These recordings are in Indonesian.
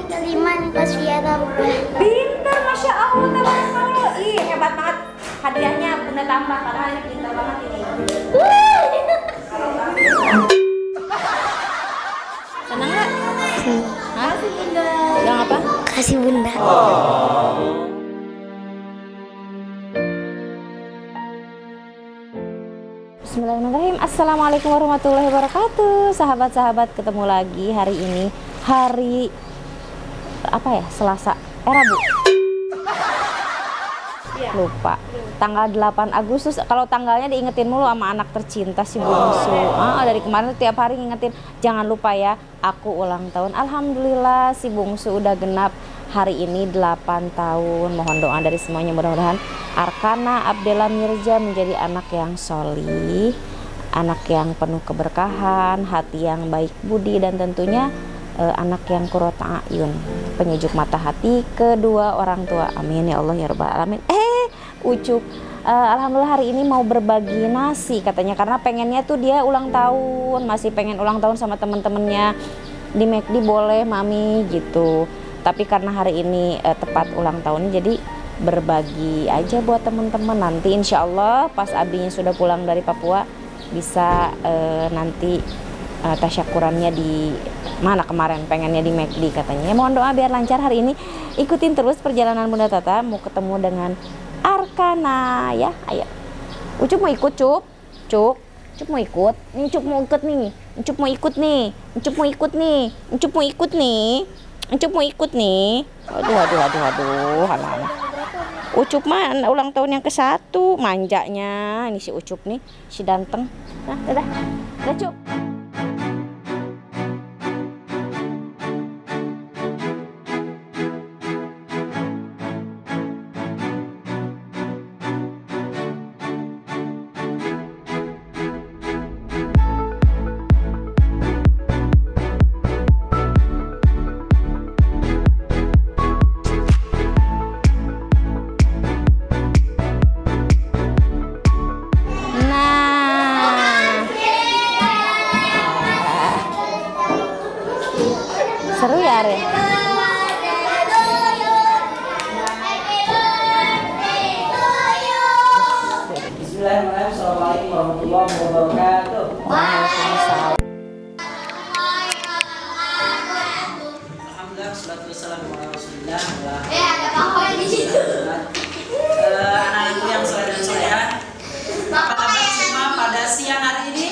5 dikasih ya tambah. Pintar, Masya Allah, tabarakallah. Ih, hebat banget. Hadiahnya Bunda tambah karena ini pintar banget ini. Senang nggak? Hah? Kasih Bunda. Yang apa? Kasih Bunda. Bismillahirrahmanirrahim. Assalamualaikum warahmatullahi wabarakatuh. Sahabat-sahabat, ketemu lagi hari ini. Hari apa ya? Selasa. Rabu. Lupa. Tanggal 8 Agustus. Kalau tanggalnya diingetin mulu sama anak tercinta si bungsu. Dari kemarin tuh tiap hari ngingetin, jangan lupa ya, aku ulang tahun. Alhamdulillah si bungsu udah genap hari ini 8 tahun. Mohon doa dari semuanya, mudah-mudahan Arkana Abdella Mirza menjadi anak yang solih, anak yang penuh keberkahan, hati yang baik budi, dan tentunya anak yang qurrata ayun, penyejuk mata hati kedua orang tua. Amin ya Allah ya rabbal alamin. Ucup alhamdulillah hari ini mau berbagi nasi katanya, karena pengennya tuh dia ulang tahun, masih pengen ulang tahun sama temen-temennya di McD. Boleh mami gitu, tapi karena hari ini tepat ulang tahunnya, jadi berbagi aja buat temen-temen. Nanti insya Allah pas abinya sudah pulang dari Papua bisa nanti tasyakurannya di mana, kemarin pengennya di McD katanya. Mohon doa biar lancar hari ini. Ikutin terus perjalanan Bunda Tata mau ketemu dengan Arkana ya. Ayo Ucup mau ikut, Cup mau ikut nih, Cup mau ikut nih, Cup mau ikut nih, Cup mau ikut nih, Cup mau ikut nih, Cup mau ikut nih. Aduh alah. Ucup mah ulang tahun yang ke-1, manjanya ini si Ucup nih, si ganteng. Nah, dadah Cup. Seru ya, Re? Bismillahirrahmanirrahim. Assalamualaikum warahmatullahi wabarakatuh. Waalaikumsalam. Alhamdulillah, salatu wassalamu ala Rasulillah. Ada bangkok di situ. Anak-anakku yang soleh dan soleha, apa kabar semua pada siang hari ini?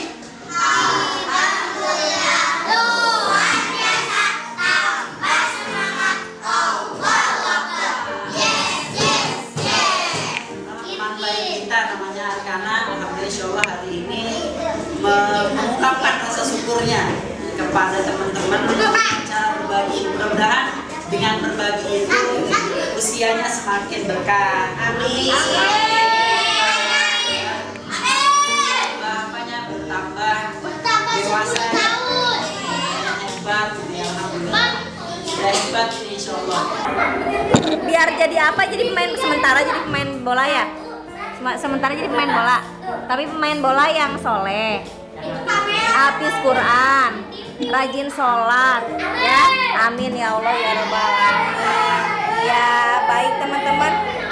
Insyaallah hari ini mengungkapkan rasa syukurnya kepada teman-teman, cara berbagi. Mudah-mudahan dengan berbagi itu usianya semakin berkah. Amin. Bapaknya bertambah dewasa, hebat. Alhamdulillah sudah hebat ini insyaallah. Biar jadi apa? Jadi pemain sementara, jadi pemain bola ya. Sementara jadi pemain bola, tapi pemain bola yang soleh, hafiz Quran, rajin sholat, ya. Amin ya Allah ya rabbal alamin. Ya baik teman-teman.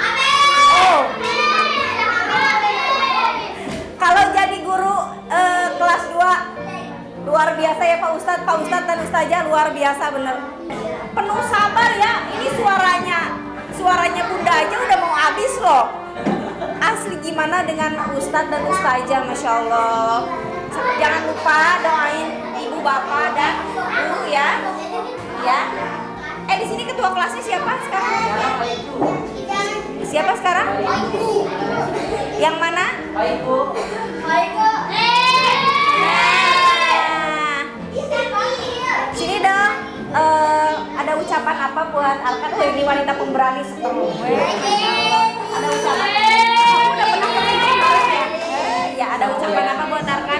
Kalau jadi guru kelas 2 luar biasa ya Pak Ustadz dan Ustazah, luar biasa bener. Penuh sabar ya. Ini suaranya Bunda aja udah mau habis loh. Asli gimana dengan Ustadz dan Ustazah, Masya Allah. Jangan lupa doain ibu bapak dan guru ya. Di sini ketua kelasnya siapa sekarang? Siapa sekarang? Yang mana? Ibu. Sini dong. Ada ucapan apa buat Arkan? Ini wanita pemberani seperti ada ucapan. Udah pernah ya? Ada ucapan apa buat Arkan?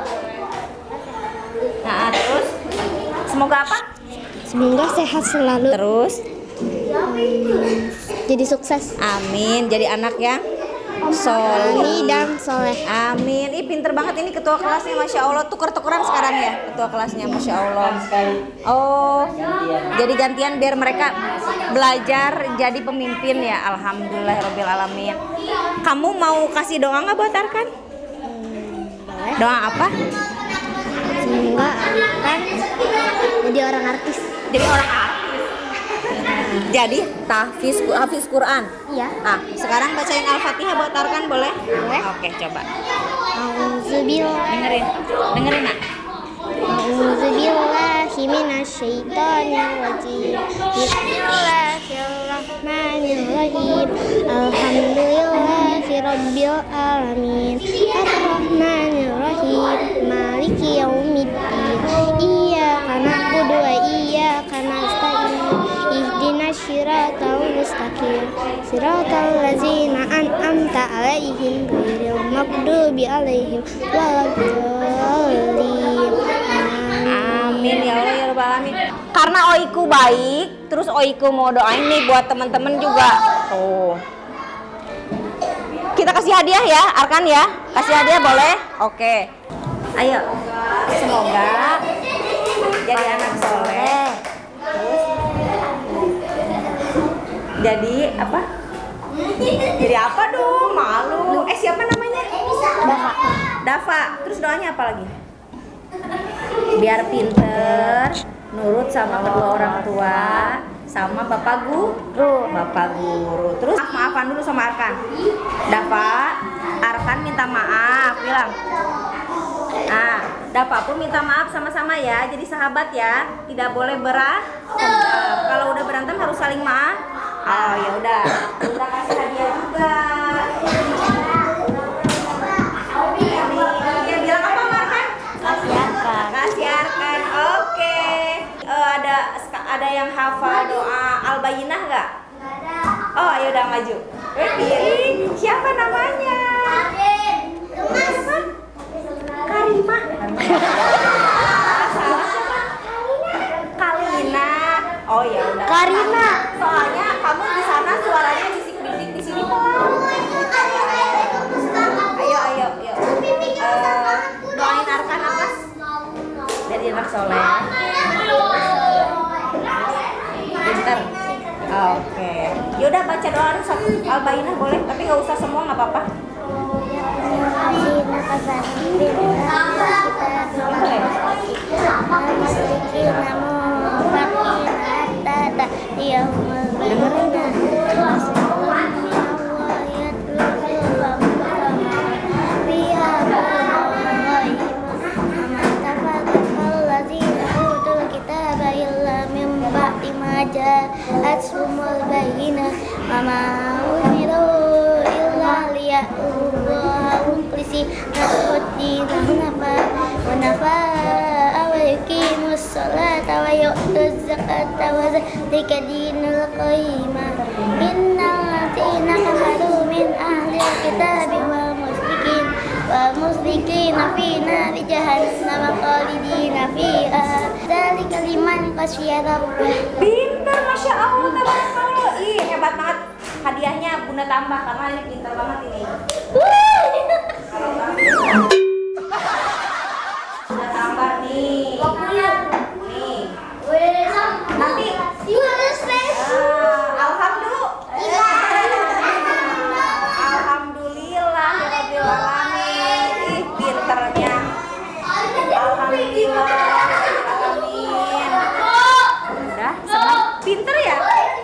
Nah, terus semoga apa? Semoga sehat selalu. Terus jadi sukses. amin. Jadi anak yang solih dan soleh. Amin. Ih pinter banget ini ketua kelasnya, Masya Allah. Tuker-tukeran sekarang ya ketua kelasnya, Masya Allah. Oh, jadi gantian biar mereka belajar jadi pemimpin ya. Alhamdulillahirabbil alamin. Kamu mau kasih doa nggak buat Arkan? Doa apa? Semoga akan jadi orang artis. Jadi orang artis. Jadi hafiz Quran. Iya. Ah, sekarang bacain Al-Fatihah buat Arkan boleh? Boleh. Oke, coba. Auzubillah. Dengerin nak. A'udzubillahi minasyaitonirrajim. Bismillahirrahmanirrahim. Alhamdulillahi rabbil alamin. Arrahmanirrahim. Maliki yaumiddin. Iyyaka na'budu wa iyyaka nasta'in. Ihdinas siratal mustaqim. Siratal ladzina an'amta 'alaihim ghairil maghdubi alaihim waladdallin. Amin ya Allah ya Rabbal alamin. Karena Oiku baik, terus Oiku mau doain nih buat teman-teman juga. Tuh. Kita kasih hadiah ya, Arkan ya. Kasih hadiah boleh? Oke. Ayo. Semoga jadi anak soleh. Terus jadi apa? Jadi apa dong? Malu. Siapa namanya? Dava. Terus doanya apa lagi? Biar pinter, nurut sama kedua orang tua, sama bapak guru. Terus maafan dulu sama Arkan. Dava, Arkan minta maaf, bilang. Dava pun minta maaf sama-sama ya. Jadi sahabat ya, tidak boleh kalau udah berantem harus saling maaf. Oh ya udah, kita kasih hadiah juga. Ya bilang apa Markan? Kasih Arkan. Oke. Ada yang hafal doa Al-Bayyinah nggak? Oh ya udah maju. Pilih siapa namanya? Karimah. Kalina. Oh ya udah. Karina. Soalnya kamu di sana suaranya bisik-bisik, di sini pelan. Ayo. Doain Arkan apa? Jadi anak soleh. Pinter. Oke. Yaudah baca doa Al-Bayyinah boleh, tapi nggak usah semua nggak apa-apa. Asmul bayyinah mama umiru illa liya'budu mukhlisina lahu wa nafa wa yuqimus salata wa yu'tuz zakata wa dzalika dinul qayyimah. Innal ladzina kafaru min ahli kitabi wal musyrikin fi nari jahannam khalidina fiha. Dzalika liman khasyiya rabbah. Pintar, Masya Allah, tabarakallah. Ih, hebat banget. Hadiahnya Bunda tambah karena ini pintar banget ini. Bunda tambah nih. Nih. Nanti Alhamdulillah rabbil alamin. Ih, pinternya. Alhamdulillah rabbil alamin. Udah, senang. Pinter ya?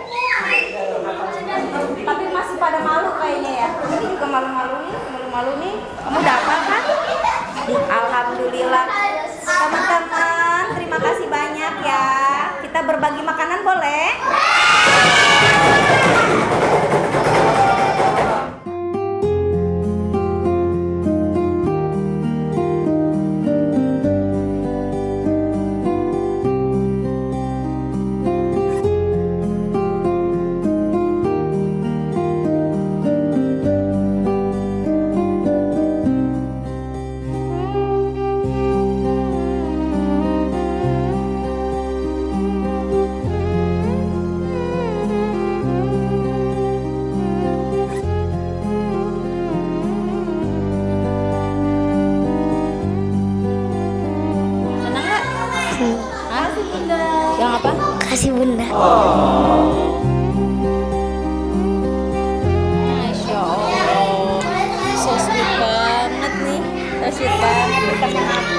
Tapi masih pada malu kayaknya ya. Ini juga malu-malu nih. Kamu udah hafal kan? Alhamdulillah. Teman-teman, terima kasih banyak ya. Kita berbagi makanan boleh? Yang apa? Kasih bunda. Masya Allah, so sweet banget nih, so sweet banget nih teman aku.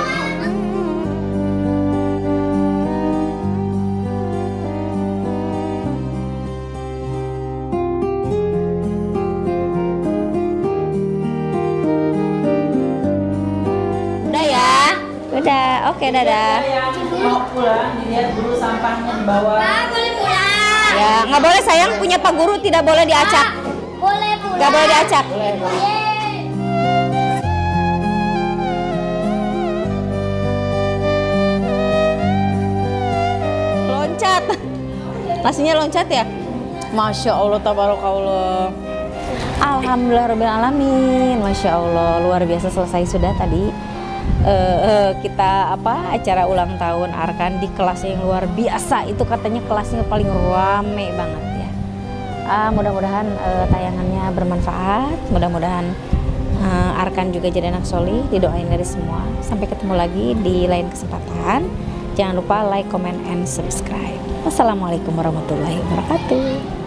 Udah ya, udah, oke dadah. Yang mau pulang dilihat dulu sampahnya di bawah. Boleh pulang. Ya, nggak boleh sayang, punya Pak Guru tidak boleh diacak. Boleh pulang. Nggak boleh diacak. Loncat. Nasinya loncat ya? Masya Allah, tabarakallah. Alhamdulillah rabbil alamin. Masya Allah, luar biasa selesai sudah tadi. Kita acara ulang tahun Arkan di kelas yang luar biasa. Itu katanya kelasnya paling rame banget ya. Mudah-mudahan tayangannya bermanfaat. Mudah-mudahan Arkan juga jadi anak solih. Didoain dari semua. Sampai ketemu lagi di lain kesempatan. Jangan lupa like, comment, and subscribe. Wassalamualaikum warahmatullahi wabarakatuh.